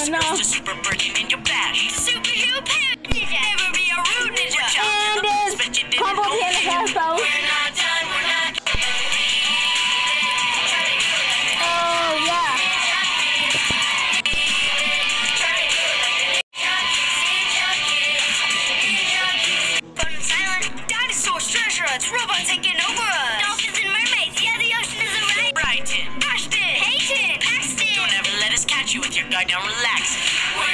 no. Just a super virgin in your bash. Superhero Panda Ninja. Never be a rude ninja. And this combo Panda hairstyle. We're not done, we're not. Oh yeah. Fun silent. Dinosaurs, treasure hunts, robots taking over us. Dolphins and mermaids, yeah, the ocean is a right. Right in. Ashton, Hayton, Paxton. Don't ever let us catch you with your guard down relaxing. We're